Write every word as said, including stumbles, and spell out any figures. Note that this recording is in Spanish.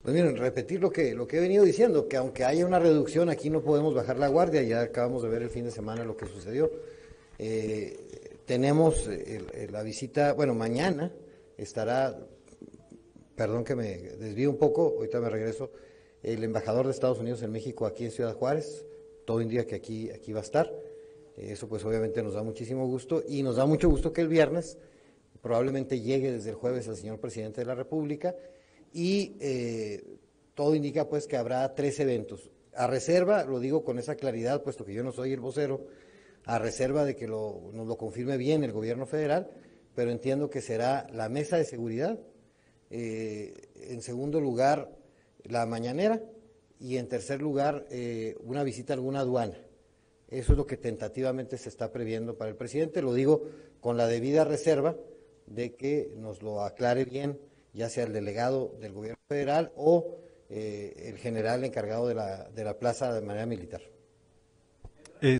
Pues miren, repetir lo que, lo que he venido diciendo, que aunque haya una reducción, aquí no podemos bajar la guardia, ya acabamos de ver el fin de semana lo que sucedió. Eh, tenemos el- el- la visita, bueno, mañana estará, perdón que me desvío un poco, ahorita me regreso, el embajador de Estados Unidos en México aquí en Ciudad Juárez, todo indica que aquí, aquí va a estar. Eso pues obviamente nos da muchísimo gusto y nos da mucho gusto que el viernes probablemente llegue desde el jueves el señor presidente de la República y eh, todo indica pues que habrá tres eventos. A reserva, lo digo con esa claridad, puesto que yo no soy el vocero, a reserva de que lo, nos lo confirme bien el gobierno federal, pero entiendo que será la mesa de seguridad, eh, en segundo lugar la mañanera y en tercer lugar eh, una visita a alguna aduana. Eso es lo que tentativamente se está previendo para el presidente, lo digo con la debida reserva de que nos lo aclare bien, ya sea el delegado del gobierno federal o eh, el general encargado de la, de la plaza de manera militar.